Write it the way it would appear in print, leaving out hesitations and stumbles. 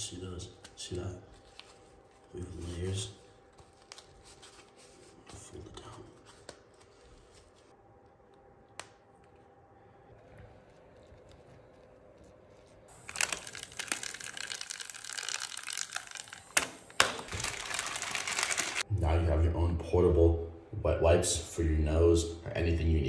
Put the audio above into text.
see those? See that? We have layers. Fold it down. Now you have your own portable wet wipes for your nose or anything you need.